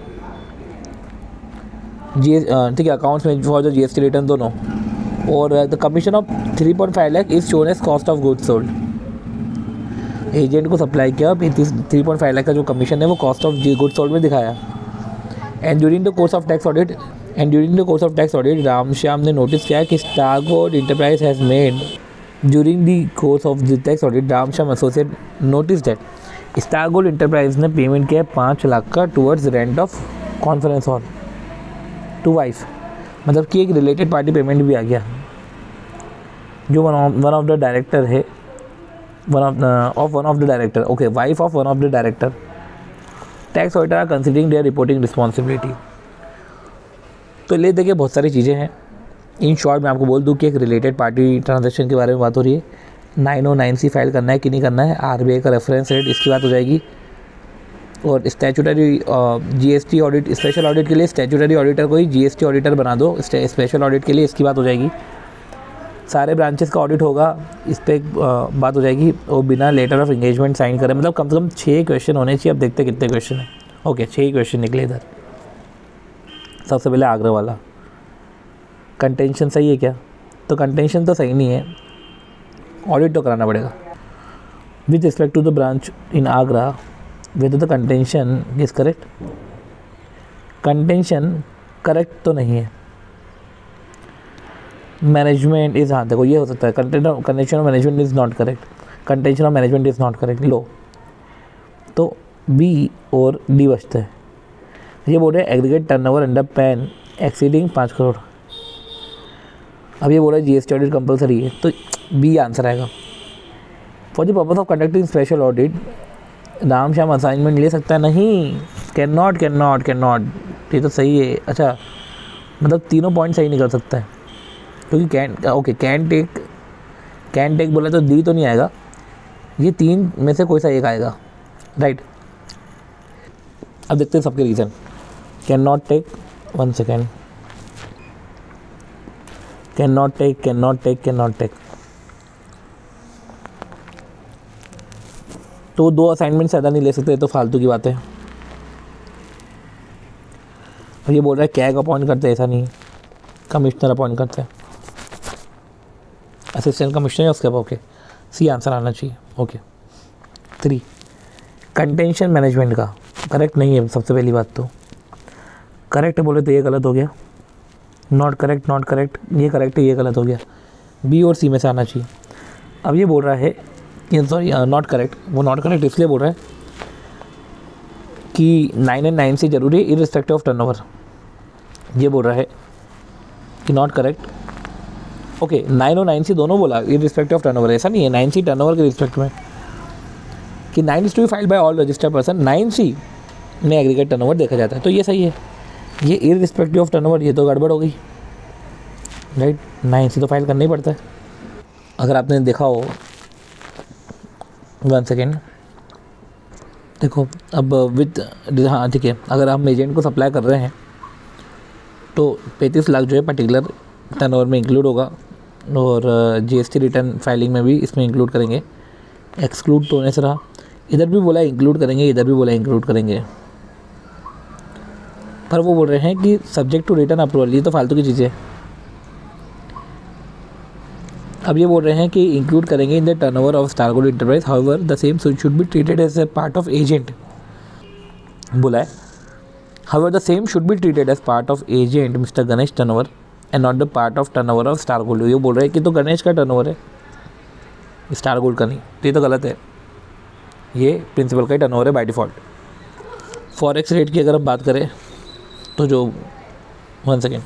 जी ठीक है, अकाउंट्स में फॉर द जीएसटी रिटर्न दोनों। और the commission of three point five lakh is shown as cost of goods sold. Agent को सप्लाई किया, थ्री पॉइंट फाइव लाख का जो कमीशन है वो कॉस्ट ऑफ गुड्स सोल्ड में दिखाया। And during the course of tax audit and during the course of tax audit Ramshyam ने नोटिस किया कि star gold enterprise has made during the course of the tax audit Ramshyam associate notice that star gold enterprise ने पेमेंट किया पाँच लाख का towards rent of conference hall to wife, मतलब कि एक रिलेटेड पार्टी पेमेंट भी आ गया। जो वन ऑफ द डायरेक्टर है, one of of one of the director okay wife of one of the director. Tax auditor are considering their reporting responsibility. तो ले देखिए बहुत सारी चीज़ें हैं। इन शॉर्ट मैं आपको बोल दूं कि एक रिलेटेड पार्टी ट्रांजैक्शन के बारे में बात हो रही है, nine O nine C file करना है कि नहीं करना है, आरबीआई का रेफरेंस रेट इसकी बात हो जाएगी। और statutory GST audit, special audit के लिए स्टैट्यूटरी ऑडिटर को ही जीएसटी ऑडिटर बना दो, स्पेशल ऑडिट के लिए इसकी बात हो जाएगी। सारे ब्रांचेस का ऑडिट होगा, इस पर बात हो जाएगी। और बिना लेटर ऑफ एंगेजमेंट साइन करें, मतलब कम से कम छः क्वेश्चन होने चाहिए। अब देखते कितने क्वेश्चन हैं। ओके छः ही क्वेश्चन निकले इधर। सबसे पहले आगरा वाला, कंटेंशन सही है क्या? तो कंटेंशन तो सही नहीं है, ऑडिट तो कराना पड़ेगा। With respect to the branch in Agra whether the contention is correct, contention correct तो नहीं है। मैनेजमेंट इज, हाँ देखो ये हो सकता है, contention of management is not correct, contention of management is not correct, लो। तो बी और डी बचते हैं। ये बोल रहे हैं aggregate turnover under PAN exceeding पाँच करोड़। अब ये बोल रहे हैं जीएसटी ऑडिट कंपलसरी है, तो बी आंसर आएगा। For the purpose of conducting special audit Ramshyam assignment ले सकता है? नहीं, can not can not can not. ये तो सही है। अच्छा मतलब तीनों पॉइंट सही निकल सकता है, क्योंकि can okay can take can take बोला तो डी तो नहीं आएगा, ये तीन में से कोई सा एक आएगा, राइट। अब देखते हैं सबके reason. Can not take, one second, can not take, can not take, can not take. तो दो असाइनमेंट ज़्यादा नहीं ले सकते, तो फालतू की बात है। और ये बोल रहा है कैग अपॉइंट करते, ऐसा नहीं, कमिश्नर अपॉइंट करते हैं, असिस्टेंट कमिश्नर है उसके बाद। ओके, सी आंसर आना चाहिए। ओके, थ्री, कंटेंशन मैनेजमेंट का करेक्ट नहीं है। सबसे पहली बात तो करेक्ट बोले तो ये गलत हो गया, नॉट करेक्ट, नॉट करेक्ट, ये करेक्ट है, ये गलत हो गया। बी और सी में से आना चाहिए। अब ये बोल रहा है कि सॉरी नॉट करेक्ट, वो नॉट करेक्ट इसलिए बोल रहा है कि नाइन एंड नाइन सी जरूरी है इररिस्पेक्टिव ऑफ टर्नओवर। ये बोल रहा है कि नॉट करेक्ट। ओके, नाइन और नाइन सी दोनों बोला इररिस्पेक्टिव ऑफ टर्नओवर, ऐसा नहीं है नाइन सी टर्नओवर के रिस्पेक्ट में कि nine is to be filed by all registered person, nine C में एग्रीगेट टर्नओवर देखा जाता है, तो ये सही है। ये इररिस्पेक्टिव ऑफ टर्नओवर, ये तो गड़बड़ हो गई, राइट। नाइन सी तो फाइल करना ही पड़ता है। अगर आपने देखा हो, वन सेकेंड, देखो अब विद, हाँ ठीक है, अगर हम एजेंट को सप्लाई कर रहे हैं तो पैंतीस लाख जो है पर्टिकुलर टर्नओवर में इंक्लूड होगा, और जीएसटी रिटर्न फाइलिंग में भी इसमें इंक्लूड करेंगे। एक्सक्लूड तो होने से रहा, इधर भी बोला इंक्लूड करेंगे, इधर भी बोला इंक्लूड करेंगे, पर वो बोल रहे हैं कि सब्जेक्ट टू रिटर्न अप्रूवल, ये तो फालतू की चीज़ें। अब ये बोल रहे हैं कि इंक्लूड करेंगे in the turnover of star gold enterprise, however the same should be treated as a part of agent, बोला है। However the same should be treated as part of agent mister Ganesh turnover and not the part of turnover of star gold. ये बोल रहे हैं कि तो गणेश का टर्नओवर है, स्टार गोल्ड का नहीं, तो ये तो गलत है, ये प्रिंसिपल का ही टर्नओवर है बाय डिफ़ॉल्ट। फॉरेक्स रेट की अगर हम बात करें तो जो, वन सेकेंड,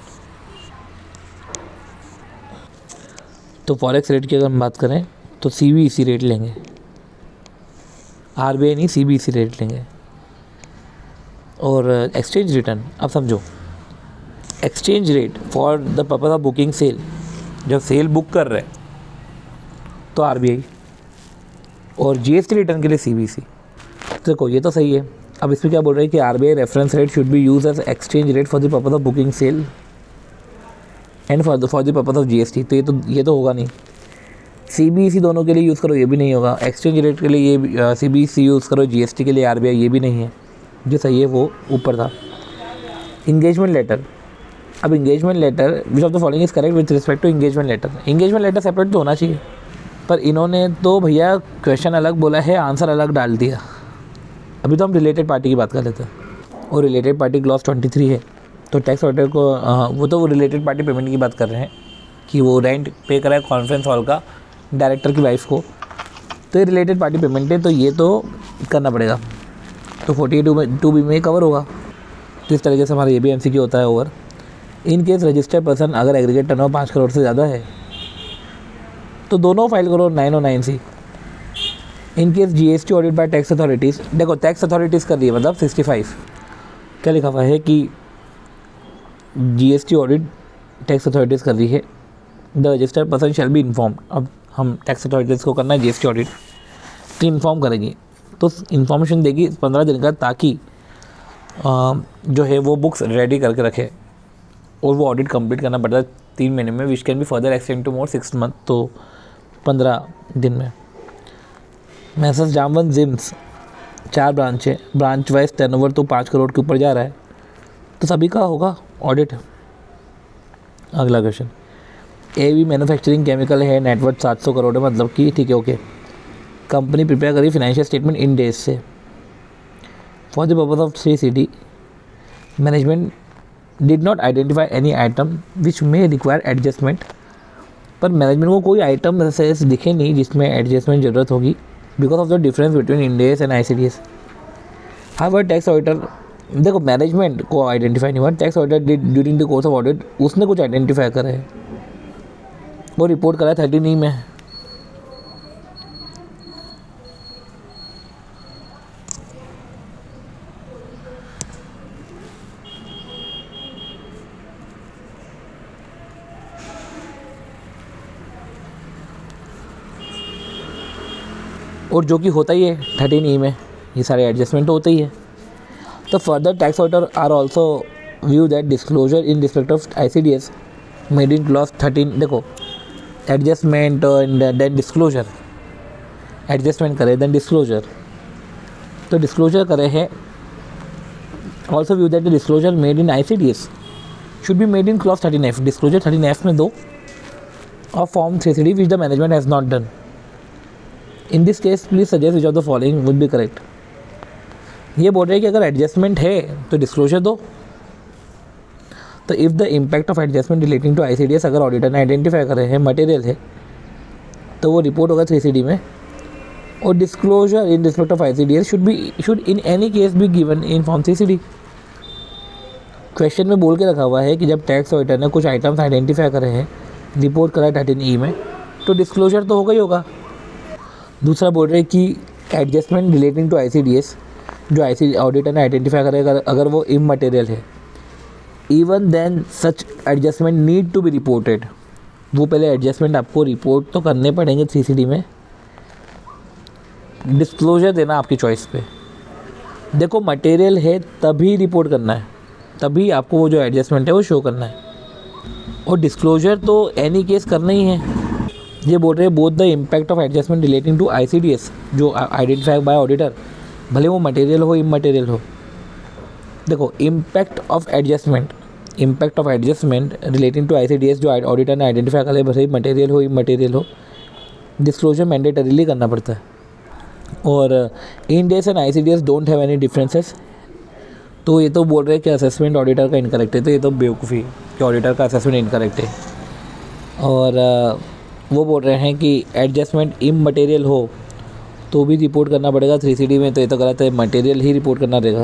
तो फॉरेक्स रेट की अगर हम बात करें तो सीबीईसी रेट लेंगे, आरबीआई नहीं, सीबीईसी रेट लेंगे। और एक्सचेंज रिटर्न, अब समझो, exchange rate for the purpose of booking sale, जब सेल बुक कर रहे हैं तो आरबीआई, और जीएसटी रिटर्न के लिए सीबीईसी। देखो ये तो सही है। अब इसमें क्या बोल रहे हैं कि RBI reference rate should be use as exchange rate for the purpose of booking sale and for the for the purpose of GST, तो ये तो ये तो होगा नहीं। सीबीईसी दोनों के लिए यूज़ करो, ये भी नहीं होगा। एक्सचेंज रेट के लिए ये सीबीईसी यूज़ करो, जीएसटी के लिए आरबीआई, ये भी नहीं है। जो सही है वो ऊपर था। इंगेजमेंट लेटर, अब engagement letter which of the following is correct with respect to engagement letter. Engagement letter separate तो होना चाहिए, पर इन्होंने तो भैया क्वेश्चन अलग बोला है, आंसर अलग डाल दिया। अभी तो हम रिलेटेड पार्टी की बात कर लेते हैं, और related party clause twenty three है, तो टैक्स ऑर्डर को आ, वो तो वो रिलेटेड पार्टी पेमेंट की बात कर रहे हैं कि वो रेंट पे करा है कॉन्फ्रेंस हॉल का डायरेक्टर की वाइफ को, तो ये रिलेटेड पार्टी पेमेंट है, तो ये तो करना पड़ेगा, तो फोर्टी टू में टू बी में कवर होगा। तो इस तरीके से हमारा ये भी एम सी क्यू होता है over. In case registered person अगर एग्रीगेट टर्नओवर पाँच करोड़ से ज़्यादा है तो दोनों फाइल करो, नाइन और nine C. In case GST audit by tax authorities, देखो टैक्स अथॉरिटीज़ कर रही है, मतलब सिक्सटी फाइव क्या लिखा हुआ है कि जीएसटी ऑडिट टैक्स अथॉरिटीज़ कर रही है, the registered person shall be inform. अब हम टैक्स अथॉरिटीज़ को करना है जीएसटी ऑडिट, तो इन्फॉर्म करेगी, तो इन्फॉर्मेशन देगी पंद्रह दिन का, ताकि आ, जो है वो बुक्स रेडी करके रखे, और वो ऑडिट कंप्लीट करना पड़ता है तीन महीने में, which can be further extend to more six month, तो पंद्रह दिन में। मैसेज जामवन जिम्स, चार ब्रांच है, ब्रांच वाइज टर्नओवर तो पाँच करोड़ के ऊपर जा रहा है, तो सभी का होगा ऑडिट। अगला question, A V manufacturing chemical है, नेटवर्थ सात सौ करोड़ है, मतलब कि ठीक है, ओके। कंपनी प्रिपेयर करी फाइनेंशियल स्टेटमेंट इन डेज से, for the purpose of three C D management did not identify any item which may require adjustment, पर मैनेजमेंट को कोई आइटम ऐसे दिखे नहीं जिसमें एडजस्टमेंट ज़रूरत होगी, because of the difference between Ind AS and I C D S. However tax auditor, देखो मैनेजमेंट को आइडेंटिफाई नहीं हुआ, tax auditor did during the course of audit, उसने कुछ आइडेंटिफाई करा है, वो रिपोर्ट करा है थर्टीन ई में। और जो कि होता ही है थर्टीन ई में, ये सारे एडजस्टमेंट तो होते ही है। तो further tax auditor are also view that disclosure in respect of I C D S made in clause thirteen, देखो adjustment and then disclosure, adjustment करे देन डिस्क्लोजर, तो डिस्क्लोजर करे है also view that the disclosure made in I C D S should be made in clause thirteen F, disclosure thirteen F में दो of form three C D which the management has not done. In this case please suggest which of the following would be correct. ये बोल रहे हैं कि अगर एडजस्टमेंट है तो डिस्क्लोजर दो, तो if the impact of adjustment relating to I C D S अगर ऑडिटर ने आइडेंटिफाई करे हैं मटेरियल है तो वो रिपोर्ट होगा थ्री सी डी में, और disclosure in respect of I C D S should be should in any case be given in form three C D. Question में बोल के रखा हुआ है कि जब टैक्स ऑडिटर ने कुछ आइटम्स आइडेंटिफाई करे हैं रिपोर्ट करा थर्टीन ई में तो डिस्क्लोजर तो होगा ही होगा। दूसरा बोल रहे हैं कि adjustment relating to I C D S जो आई सी ऑडिटर ने आइडेंटिफाई करे अगर अगर वो इमटेरियल है, even then such adjustment need to be reported, वो पहले एडजस्टमेंट आपको रिपोर्ट तो करने पड़ेंगे थ्री सी डी में, डिस्क्लोजर देना आपकी चॉइस पे। देखो मटेरियल है तभी रिपोर्ट करना है, तभी आपको वो जो एडजस्टमेंट है वो शो करना है, और डिस्क्लोजर तो एनी केस करना ही है। ये बोल रहे हैं both the impact of adjustment relating to I C D S जो आइडेंटिफाई बाय ऑडिटर, भले वो मटेरियल हो इमटेरियल हो। देखो impact of adjustment impact of adjustment relating to I C D S जो ऑडिटर ने आइडेंटिफाई करे भले मटेरियल हो इमटेरियल हो, डिस्क्लोजर मैंडेटरीली करना पड़ता है। और Ind AS and I C D S don't have any differences, तो ये तो बोल रहे हैं कि असेसमेंट ऑडिटर का इनकरेक्ट है, तो ये तो बेवकूफ़ी कि ऑडिटर का असेसमेंट इनकरेक्ट है। और वो बोल रहे हैं कि एडजस्टमेंट इमटेरियल हो तो भी रिपोर्ट करना पड़ेगा थ्री सी डी में, तो ये तो गलत है, मटेरियल ही रिपोर्ट करना रहेगा।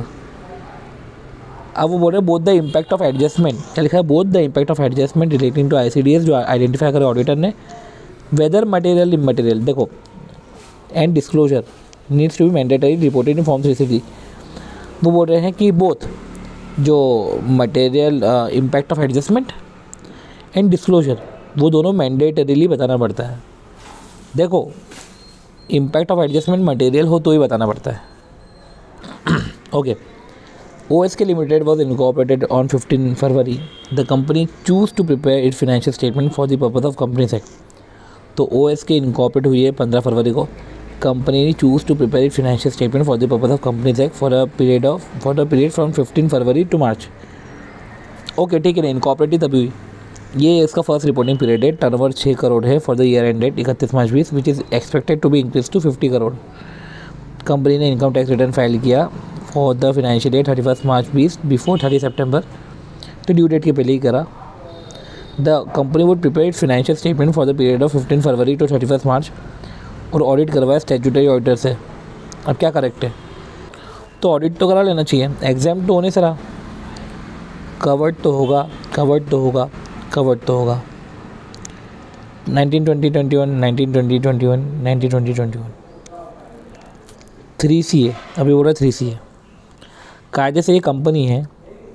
अब वो बोल रहे हैं both the impact of adjustment, क्या लिखा है, both the impact of adjustment relating to I C D S जो आइडेंटिफाई करे ऑडिटर ने, वेदर मटेरियल इमटेरियल, देखो and disclosure needs to be mandatory reported in form three C D. वो बोल रहे हैं कि बोथ जो material impact of adjustment and disclosure वो दोनों मैंडेटरीली बताना पड़ता है। देखो इम्पैक्ट ऑफ एडजस्टमेंट मटेरियल हो तो ही बताना पड़ता है। Okay, O S K limited was incorporated on fifteen February, the company choose to prepare it financial statement for the purpose of companies act. तो ओ एस के इनकॉर्पोरेट हुई है पंद्रह फरवरी को, कंपनी ने choose to prepare it financial statement for the purpose of companies act for a period of for the period from fifteen February to March. Okay ठीक है ना, इनकॉर्पोरेट ही तभी हुई, ये इसका फर्स्ट रिपोर्टिंग पीरियड है, टर्नओवर छः करोड़ है for the year end date इकतीस मार्च बीस, which is expected to be increase to fifty crore. Company ने इनकम टैक्स रिटर्न फाइल किया for the financial year thirty first March बीस बिफोर थर्टी सेप्टेम्बर, तो ड्यू डेट के पहले ही करा। The company would prepare it financial statement for the period of fifteen February to thirty first March, और ऑडिट करवाया स्टैट्यूटरी ऑडिटर से। अब क्या करेक्ट है, तो ऑडिट तो करा लेना चाहिए, एग्जाम तो होने से रहा, कवर्ड तो होगा कवर्ड तो होगा कवर्ड तो होगा nineteen twenty twenty one nineteen twenty twenty one nineteen twenty twenty one three C है, अभी बोल रहा है थ्री सी है। कायदे से ये कंपनी है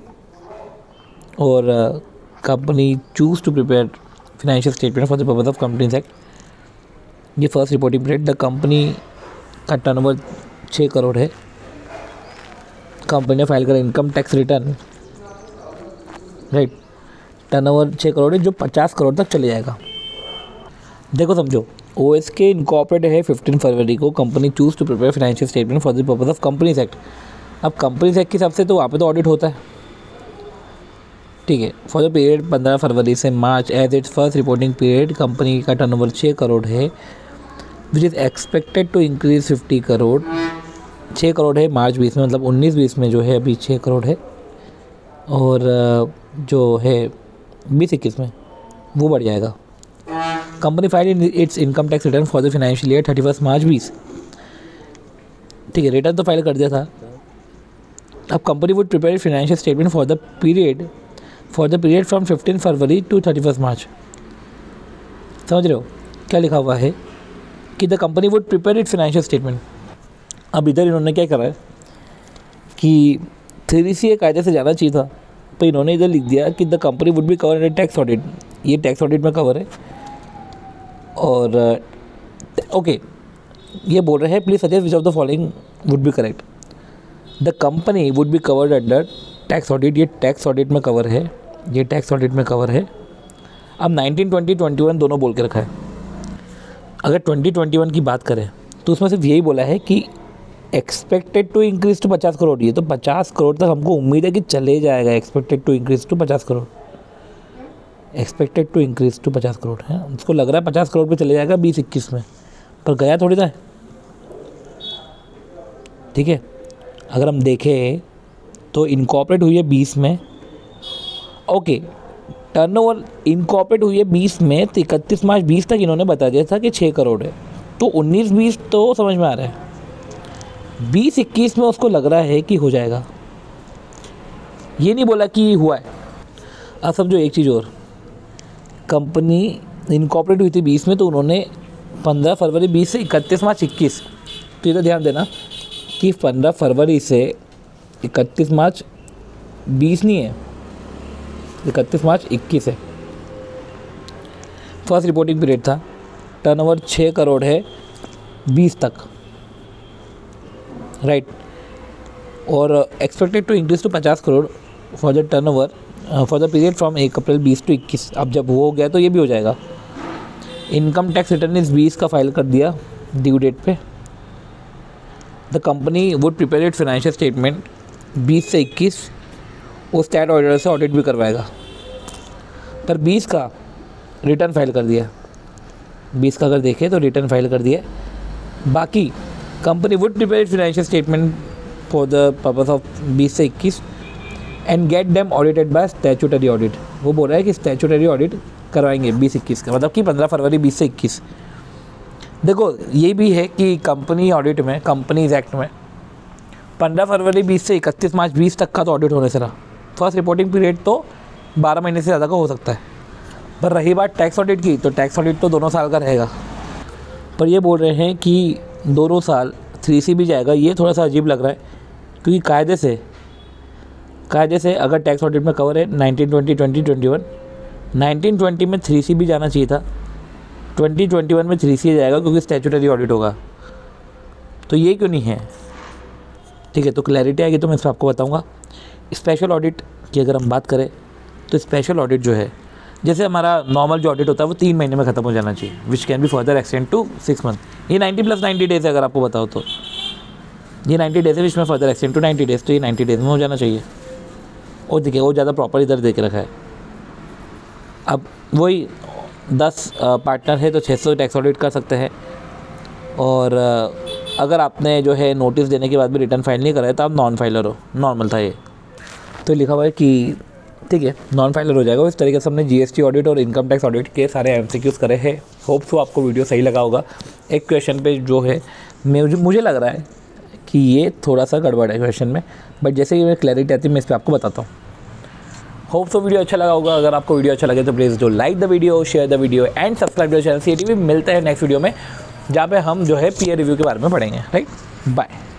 और company choose to prepare financial statement for the purpose of companies act. ये first reporting period, the company का टर्नओवर छः करोड़ है, कंपनी ने फाइल करा income tax return, right, turnover छः करोड़ है जो पचास करोड़ तक चले जाएगा। देखो समझो, ओ एस के इनकॉर्पोरेट है फिफ्टीन फरवरी को, company choose to prepare financial statement for the purpose of companies act. अब कंपनीज एक्ट के हिसाब से तो वहाँ पे तो ऑडिट होता है, ठीक है। फॉर द पीरियड पंद्रह फरवरी से March as its first reporting period, company का टर्नओवर छः करोड़ है, which is expected to increase fifty crore. छः करोड़ है मार्च बीस में, मतलब उन्नीस बीस में जो है अभी छः करोड़ है, और जो है बीस इक्कीस में वो बढ़ जाएगा। Company file its income tax return for the financial year thirty first March बीस, ठीक है, रिटर्न तो फाइल कर दिया था। अब company would prepare financial statement for the period for the period from fifteen February to thirty first March. समझ रहे हो क्या लिखा हुआ है कि the company would prepare it financial statement. अब इधर इन्होंने क्या करा है कि थ्री सी ए कायदे से जाना चाहिए था, तो इन्होंने इधर लिख दिया कि the company would be cover in tax audit. ये टैक्स ऑडिट में कवर है, और ओके okay, ये बोल रहे हैं please suggest which of the following would be correct. The company would be covered under tax audit, ये टैक्स ऑडिट में कवर है, ये टैक्स ऑडिट में कवर है। अब नाइनटीन ट्वेंटी ट्वेंटी वन दोनों बोल के रखा है। अगर ट्वेंटी ट्वेंटी वन की बात करें तो उसमें सिर्फ यही बोला है कि एक्सपेक्टेड टू इंक्रीज टू पचास करोड़, ये तो पचास करोड़ तक हमको उम्मीद है कि चले जाएगा। एक्सपेक्टेड टू इंक्रीज टू पचास crore, expected to increase to पचास करोड़ है, उसको लग रहा है पचास करोड़ पे चले जाएगा बीस इक्कीस में, पर गया थोड़ी सा है। ठीक है, अगर हम देखें तो इनकॉर्पोरेट हुई है बीस में, ओके, टर्नओवर इनकॉर्पोरेट हुई है बीस में, तो इकतीस मार्च बीस तक इन्होंने बता दिया था कि छः करोड़ है, तो उन्नीस बीस तो समझ में आ रहा है, बीस इक्कीस में उसको लग रहा है कि हो जाएगा, ये नहीं बोला कि हुआ है। अब समझो एक चीज़ और, कंपनी इनकॉर्पोरेट हुई थी बीस में, तो उन्होंने पंद्रह फरवरी बीस से इकतीस मार्च इक्कीस, तो ये तो ध्यान देना कि पंद्रह फरवरी से इकतीस मार्च बीस नहीं है, इकतीस मार्च इक्कीस है। फर्स्ट रिपोर्टिंग पीरियड था, टर्नओवर छः करोड़ है बीस तक, राइट right. और एक्सपेक्टेड टू इंक्रीज टू पचास crore for the turnover for the period from एक अप्रैल बीस टू इक्कीस। अब जब वो हो गया तो ये भी हो जाएगा। इनकम टैक्स रिटर्न इस बीस का फाइल कर दिया ड्यू डेट पे। The company would prepare it financial statement बीस से इक्कीस, वो स्टैट ऑडिटर से ऑडिट भी करवाएगा, पर बीस का रिटर्न फाइल कर दिया, बीस का अगर देखें तो रिटर्न फाइल कर दिया। बाकी company would prepare financial statement for the purpose of बीस से इक्कीस and get them audited by statutory audit. वो बोल रहा है कि स्टैट्यूटरी ऑडिट करवाएंगे बीस इक्कीस का, मतलब कि पंद्रह फरवरी बीस से इक्कीस। देखो ये भी है कि कंपनी ऑडिट में, कंपनीज एक्ट में पंद्रह फरवरी बीस से इकतीस मार्च बीस तक का तो ऑडिट होने से रहा। फर्स्ट रिपोर्टिंग पीरियड तो बारह महीने से ज़्यादा का हो सकता है। पर रही बात टैक्स ऑडिट की, तो टैक्स ऑडिट तो दोनों साल का रहेगा, पर ये बोल रहे हैं कि दोनों साल थ्री सी भी जाएगा। ये थोड़ा सा अजीब लग रहा है, क्योंकि कायदे से कायदे से अगर टैक्स ऑडिट में कवर है nineteen twenty twenty twenty one, nineteen twenty में थ्री सी भी जाना चाहिए था, ट्वेंटी ट्वेंटी वन में थ्री सी जाएगा क्योंकि स्टैट्यूटरी ऑडिट होगा, तो ये क्यों नहीं है? ठीक है, तो क्लैरिटी आएगी तो मैं इस पर आपको बताऊँगा। स्पेशल ऑडिट की अगर हम बात करें तो स्पेशल ऑडिट जो है, जैसे हमारा नॉर्मल जो ऑडिट होता है वो तीन महीने में ख़त्म हो जाना चाहिए, which can be further extend to six month. ये नाइन्टी प्लस नाइन्टी डेज है, अगर आपको बताओ तो ये नाइन्टी डेज है, विच में further extend to ninety days, तो ये नाइन्टी डेज में हो जाना चाहिए। और देखिए वो ज़्यादा प्रॉपर इधर दे के रखा है। अब वही दस पार्टनर है तो छः सौ टैक्स ऑडिट कर सकते हैं, और अगर आपने जो है नोटिस देने के बाद भी रिटर्न फाइल नहीं करा है तो आप नॉन फाइलर हो, नॉर्मल था ये, तो लिखा हुआ है कि ठीक है नॉन फाइलर हो जाएगा। इस तरीके से हमने जीएसटी ऑडिट और इनकम टैक्स ऑडिट के सारे एमसीक्यूज करे हैं। होप सो आपको वीडियो सही लगा होगा। एक क्वेश्चन पे जो है मुझे मुझे लग रहा है कि ये थोड़ा सा गड़बड़ है क्वेश्चन में, बट जैसे ही मैं क्लैरिटी आती है मैं इस पर आपको बताता हूँ। होप सो वीडियो अच्छा लगा होगा। अगर आपको वीडियो अच्छा लगे तो please do like the video, share the video and subscribe the channel CATV. मिलते हैं नेक्स्ट वीडियो में, जहाँ पे हम जो है पीयर रिव्यू के बारे में पढ़ेंगे। Right, bye.